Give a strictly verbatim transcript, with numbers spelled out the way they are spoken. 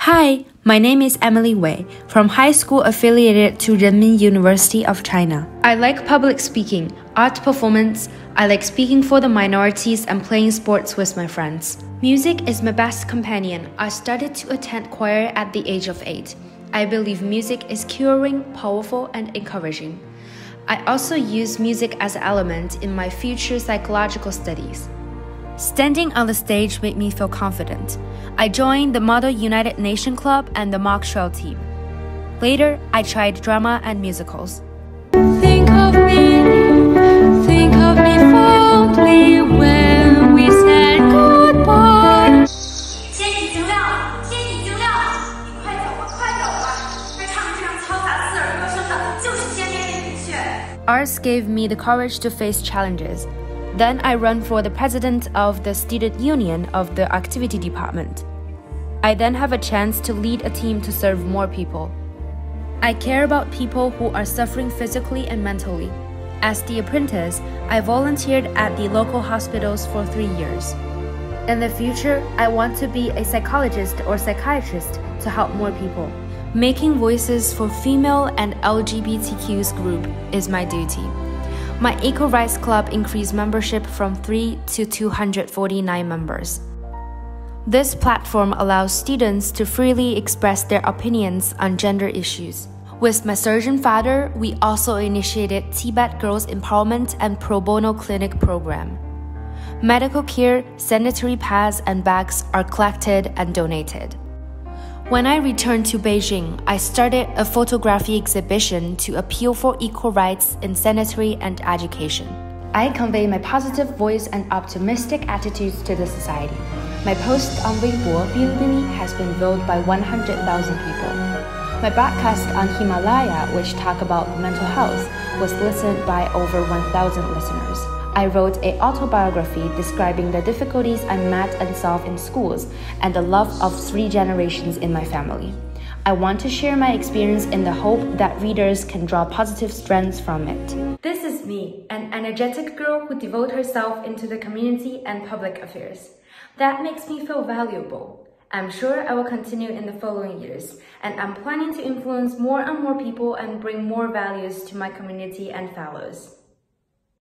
Hi, my name is Emily Wei, from high school affiliated to Renmin University of China. I like public speaking, art performance, I like speaking for the minorities and playing sports with my friends. Music is my best companion. I started to attend choir at the age of eight. I believe music is curing, powerful, and encouraging. I also use music as an element in my future psychological studies. Standing on the stage made me feel confident. I joined the Model United Nations Club and the mock trial team. Later, I tried drama and musicals. Think of me, think of me fondly when we said goodbye. 天已经亮了，天已经亮了，你快走吧，快走吧！会唱这样嘈杂刺耳歌声的，就是千年女雀。 Arts gave me the courage to face challenges. Then I ran for the president of the student union of the activity department. I then have a chance to lead a team to serve more people. I care about people who are suffering physically and mentally. As the apprentice, I volunteered at the local hospitals for three years. In the future, I want to be a psychologist or psychiatrist to help more people. Making voices for female and L G B T Q's group is my duty. My Eco Rights Club increased membership from three to two hundred forty-nine members. This platform allows students to freely express their opinions on gender issues. With my surgeon father, we also initiated Tibet Girls Empowerment and Pro Bono Clinic program. Medical care, sanitary pads, and bags are collected and donated. When I returned to Beijing, I started a photography exhibition to appeal for equal rights in sanitary and education. I convey my positive voice and optimistic attitudes to the society. My post on Weibo Bilibili has been viewed by one hundred thousand people. My broadcast on Himalaya, which talk about mental health, was listened by over one thousand listeners. I wrote an autobiography describing the difficulties I met and solved in schools and the love of three generations in my family. I want to share my experience in the hope that readers can draw positive strengths from it. This is me, an energetic girl who devotes herself into the community and public affairs. That makes me feel valuable. I'm sure I will continue in the following years, and I'm planning to influence more and more people and bring more values to my community and fellows.